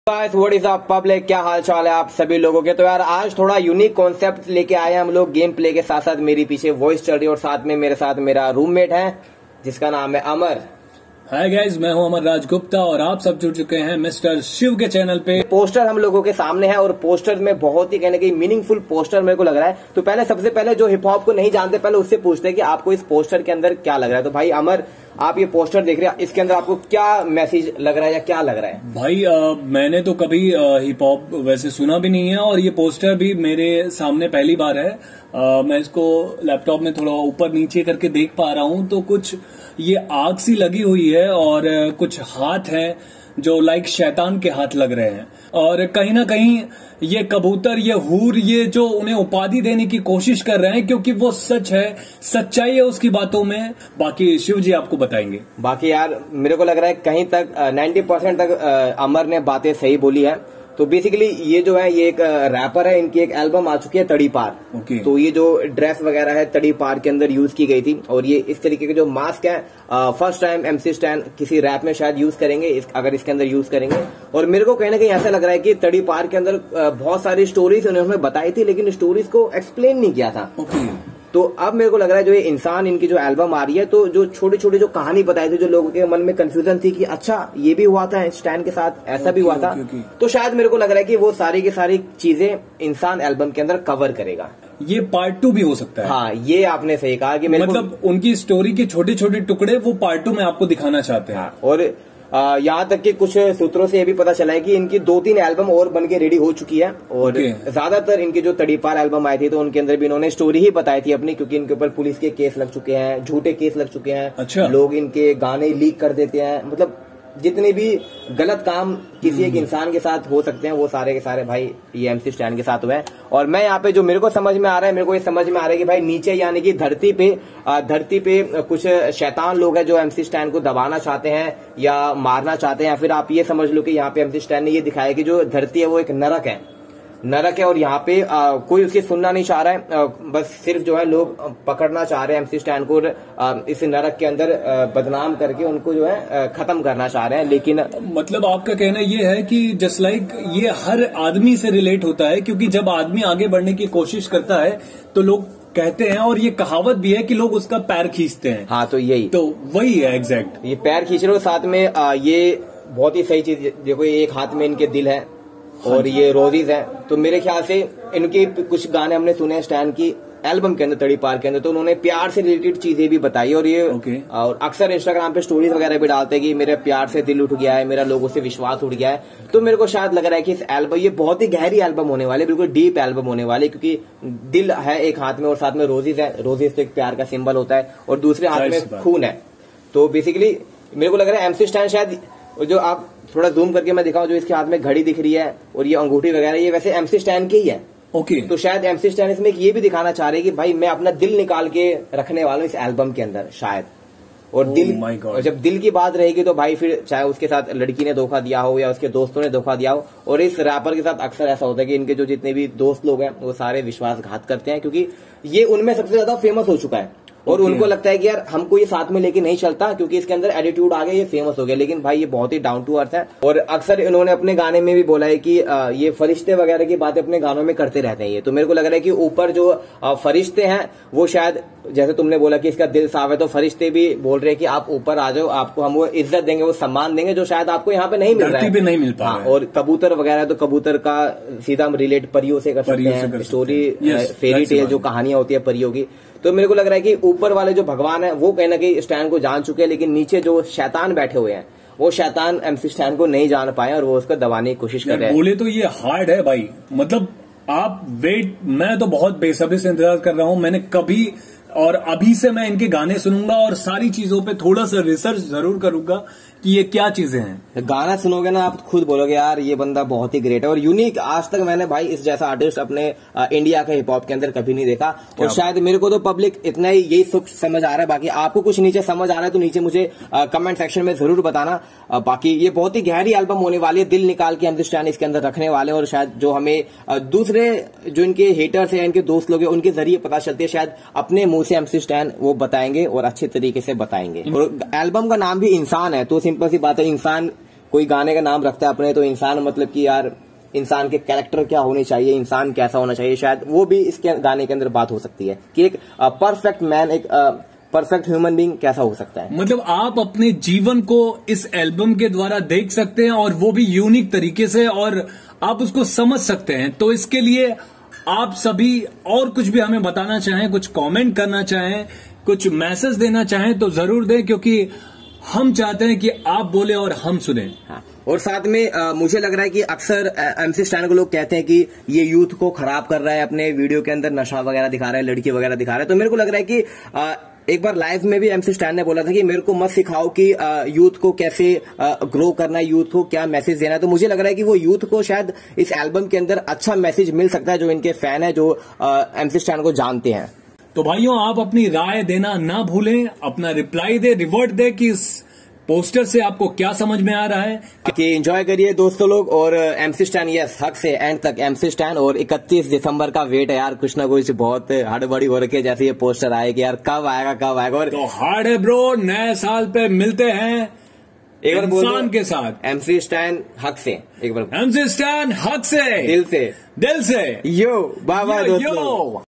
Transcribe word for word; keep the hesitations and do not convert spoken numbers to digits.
What is up public, क्या हाल चाल है आप सभी लोगों के। तो यार आज थोड़ा यूनिक कॉन्सेप्ट लेके आए हैं हम लोग गेम प्ले के साथ साथ। मेरी पीछे वॉइस चल रही है और साथ में मेरे साथ मेरा रूममेट है जिसका नाम है अमर। हाय गाइस, मैं हूं अमर राजगुप्ता और आप सब जुड़ चुके हैं मिस्टर शिव के चैनल पे। पोस्टर हम लोगों के सामने है और पोस्टर में बहुत ही कहने की मीनिंगफुल पोस्टर मेरे को लग रहा है। तो पहले सबसे पहले जो हिप हॉप को नहीं जानते पहले उससे पूछते हैं कि आपको इस पोस्टर के अंदर क्या लग रहा है। तो भाई अमर, आप ये पोस्टर देख रहे हैं, इसके अंदर आपको क्या मैसेज लग रहा है या क्या लग रहा है? भाई आ, मैंने तो कभी हिप हॉप वैसे सुना भी नहीं है और ये पोस्टर भी मेरे सामने पहली बार है। आ, मैं इसको लैपटॉप में थोड़ा ऊपर नीचे करके देख पा रहा हूँ तो कुछ ये आग सी लगी हुई है और कुछ हाथ हैं जो लाइक शैतान के हाथ लग रहे हैं और कहीं ना कहीं ये कबूतर, ये हूर, ये जो उन्हें उपाधि देने की कोशिश कर रहे हैं क्योंकि वो सच है, सच्चाई है उसकी बातों में। बाकी शिव जी आपको बताएंगे। बाकी यार मेरे को लग रहा है कहीं तक नाइन्टी परसेंट तक अमर ने बातें सही बोली है। तो बेसिकली ये जो है ये एक रैपर है, इनकी एक एल्बम आ चुकी है तड़ी पार। okay. तो ये जो ड्रेस वगैरह है तड़ी पार के अंदर यूज की गई थी और ये इस तरीके के जो मास्क है फर्स्ट टाइम एमसी स्टैन किसी रैप में शायद यूज करेंगे इस, अगर इसके अंदर यूज करेंगे। और मेरे को कहीं ना कहीं ऐसा लग रहा है कि तड़ी पार के अंदर बहुत सारी स्टोरीज उन्होंने बताई थी लेकिन स्टोरीज को एक्सप्लेन नहीं किया था। okay. तो अब मेरे को लग रहा है जो ये इंसान, इनकी जो एल्बम आ रही है तो जो छोटी छोटी जो कहानी बताई थी, जो लोगों के मन में कंफ्यूजन थी कि अच्छा ये भी हुआ था स्टैन के साथ, ऐसा okay, भी हुआ था okay, okay. तो शायद मेरे को लग रहा है कि वो सारी की सारी चीजें इंसान एल्बम के अंदर कवर करेगा। ये पार्ट टू भी हो सकता है। हाँ, ये आपने सही कहा कि मेरे मतलब को... उनकी स्टोरी के छोटे छोटे टुकड़े वो पार्ट टू में आपको दिखाना चाहते हैं। हाँ, और यहाँ तक कि कुछ सूत्रों से ये भी पता चला है कि इनकी दो तीन एल्बम और बनके रेडी हो चुकी है और okay. ज्यादातर इनकी जो तड़ी पार एल्बम आई थी तो उनके अंदर भी इन्होंने स्टोरी ही बताई थी अपनी, क्योंकि इनके ऊपर पुलिस के केस लग चुके हैं, झूठे केस लग चुके हैं। अच्छा। लोग इनके गाने लीक कर देते हैं, मतलब जितने भी गलत काम किसी एक इंसान के साथ हो सकते हैं वो सारे के सारे भाई ये एमसी स्टैन के साथ हुए हैं। और मैं यहाँ पे जो मेरे को समझ में आ रहा है, मेरे को ये समझ में आ रहा है कि भाई नीचे यानी कि धरती पे धरती पे कुछ शैतान लोग हैं जो एमसी स्टैन को दबाना चाहते हैं या मारना चाहते हैं, या फिर आप ये समझ लो कि यहाँ पे एमसी स्टैन ने ये दिखाया कि जो धरती है वो एक नरक है नरक है और यहाँ पे आ, कोई उसकी सुनना नहीं चाह रहा है। आ, बस सिर्फ जो है लोग पकड़ना चाह रहे हैं एमसी स्टैन को, आ, इस नरक के अंदर आ, बदनाम करके उनको जो है आ, खत्म करना चाह रहे हैं। लेकिन मतलब आपका कहना ये है कि जस्ट लाइक ये हर आदमी से रिलेट होता है क्योंकि जब आदमी आगे बढ़ने की कोशिश करता है तो लोग कहते हैं, और ये कहावत भी है कि लोग उसका पैर खींचते हैं। हाँ, तो यही तो वही है एग्जैक्ट। ये पैर खींच रहे हो, साथ में आ, ये बहुत ही सही चीज देखो, एक हाथ में इनके दिल है और ये रोजीज है। तो मेरे ख्याल से इनके कुछ गाने हमने सुने हैं स्टैन की एल्बम के अंदर तड़ी पार के अंदर, तो उन्होंने प्यार से रिलेटेड चीजें भी बताई और ये okay. और अक्सर इंस्टाग्राम पे स्टोरीज वगैरह भी डालते हैं कि मेरे प्यार से दिल उठ गया है, मेरा लोगों से विश्वास उठ गया है। तो मेरे को शायद लग रहा है कि इस एल्बम, ये बहुत ही गहरी एल्बम होने वाली, बिल्कुल डीप एल्बम होने वाली, क्योंकि दिल है एक हाथ में और साथ में रोजीज है। रोजीज तो एक प्यार का सिंबल होता है और दूसरे हाथ में खून है। तो बेसिकली मेरे को लग रहा है एमसी स्टैन शायद, जो आप थोड़ा जूम करके मैं दिखाऊं, जो इसके हाथ में घड़ी दिख रही है और ये अंगूठी वगैरह, ये वैसे एमसी स्टैन की ही है। Okay okay. तो शायद एमसी स्टैन इसमें ये भी दिखाना चाह रहे हैं कि भाई मैं अपना दिल निकाल के रखने वाला हूं इस एल्बम के अंदर शायद। और oh दिल, और जब दिल की बात रहेगी तो भाई फिर चाहे उसके साथ लड़की ने धोखा दिया हो या उसके दोस्तों ने धोखा दिया हो। और इस रैपर के साथ अक्सर ऐसा होता है कि इनके जो जितने भी दोस्त लोग हैं वो सारे विश्वासघात करते हैं, क्योंकि ये उनमें सबसे ज्यादा फेमस हो चुका है और okay. उनको लगता है कि यार हमको ये साथ में लेके नहीं चलता क्योंकि इसके अंदर एटीट्यूड आ गया, ये फेमस हो गया। लेकिन भाई ये बहुत ही डाउन टू अर्थ है और अक्सर इन्होंने अपने गाने में भी बोला है कि ये फरिश्ते वगैरह की बातें अपने गानों में करते रहते हैं ये। तो मेरे को लग रहा है कि ऊपर जो फरिश्ते हैं वो शायद, जैसे तुमने बोला कि इसका दिल साफ है, तो फरिश्ते भी बोल रहे हैं कि आप ऊपर आ जाओ, आपको हम वो इज्जत देंगे, वो सम्मान देंगे जो शायद आपको यहाँ पे नहीं मिल रहा है, नहीं मिल पा रहा है। और कबूतर वगैरह, तो कबूतर का सीधा हम रिलेट परियों से कर सकते हैं, स्टोरी फेरी टेल जो कहानियां होती है परियों की। तो मेरे को लग रहा है कि ऊपर वाले जो भगवान है वो कहीं ना कहीं स्टैन को जान चुके हैं, लेकिन नीचे जो शैतान बैठे हुए हैं वो शैतान एमसी स्टैन को नहीं जान पाए और वो उसको दबाने की कोशिश कर रहे हैं। बोले तो ये हार्ड है भाई, मतलब आप वेट, मैं तो बहुत बेसब्री से इंतजार कर रहा हूं। मैंने कभी और अभी से मैं इनके गाने सुनूंगा और सारी चीजों पे थोड़ा सा रिसर्च जरूर करूंगा कि ये क्या चीजें हैं। गाना सुनोगे ना आप खुद बोलोगे यार ये बंदा बहुत ही ग्रेट है और यूनिक। आज तक मैंने भाई इस जैसा आर्टिस्ट अपने आ, इंडिया के हिप हॉप के अंदर कभी नहीं देखा और शायद मेरे को तो पब्लिक इतना ही यही सुख समझ आ रहा है। बाकी आपको कुछ नीचे समझ आ रहा है तो नीचे मुझे आ, कमेंट सेक्शन में जरूर बताना। आ, बाकी ये बहुत ही गहरी एल्बम होने वाली है, दिल निकाल के एमसी स्टैन इसके अंदर रखने वाले और शायद जो हमें आ, दूसरे जो इनके हेटर्स है, इनके दोस्त लोग हैं, उनके जरिए पता चलती है, शायद अपने मुंह से एमसी स्टैन वो बताएंगे और अच्छे तरीके से बताएंगे। और एल्बम का नाम भी इंसान है तो सिंपल सी बात है, इंसान कोई गाने का नाम रखता है अपने तो इंसान मतलब कि यार इंसान के कैरेक्टर क्या होने चाहिए, इंसान कैसा होना चाहिए, शायद वो भी इसके गाने के अंदर बात हो सकती है कि एक परफेक्ट मैन, एक परफेक्ट ह्यूमन बीइंग कैसा हो सकता है। मतलब आप अपने जीवन को इस एल्बम के द्वारा देख सकते हैं और वो भी यूनिक तरीके से, और आप उसको समझ सकते हैं। तो इसके लिए आप सभी और कुछ भी हमें बताना चाहें, कुछ कमेंट करना चाहें, कुछ मैसेज देना चाहें तो जरूर दें, क्योंकि हम चाहते हैं कि आप बोले और हम सुने। हाँ। और साथ में आ, मुझे लग रहा है कि अक्सर एमसी स्टैन को लोग कहते हैं कि ये यूथ को खराब कर रहा है, अपने वीडियो के अंदर नशा वगैरह दिखा रहा है, लड़की वगैरह दिखा रहा है। तो मेरे को लग रहा है कि आ, एक बार लाइव में भी एमसी स्टैन ने बोला था कि मेरे को मत सिखाओ कि आ, यूथ को कैसे आ, ग्रो करना है, यूथ को क्या मैसेज देना है। तो मुझे लग रहा है कि वो यूथ को शायद इस एल्बम के अंदर अच्छा मैसेज मिल सकता है, जो इनके फैन है, जो एमसी स्टैन को जानते हैं। तो भाइयों, आप अपनी राय देना ना भूलें, अपना रिप्लाई दे, रिवर्ट दे कि इस पोस्टर से आपको क्या समझ में आ रहा है। कि एंजॉय करिए दोस्तों लोग, और एमसी स्टैन यस हक से एंड तक एमसी स्टैन। और इकतीस दिसंबर का वेट है यार, कुछ ना कुछ बहुत हड़बड़ी हो रखी है, जैसे ये पोस्टर आए कि यार कब आएगा कब आएगा। और तो हार्ड है ब्रो, नए साल पे मिलते हैं एक बार इंसान के साथ। एमसी स्टैन हक से, एक बार एमसी स्टैन हक से, दिल से, दिल से। यो बाय बाय दोस्तों।